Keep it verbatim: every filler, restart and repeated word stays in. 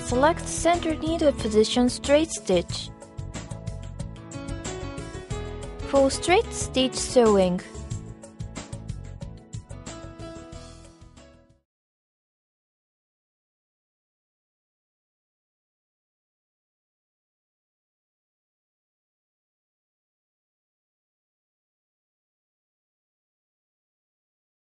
select center needle position straight stitch. For straight stitch sewing,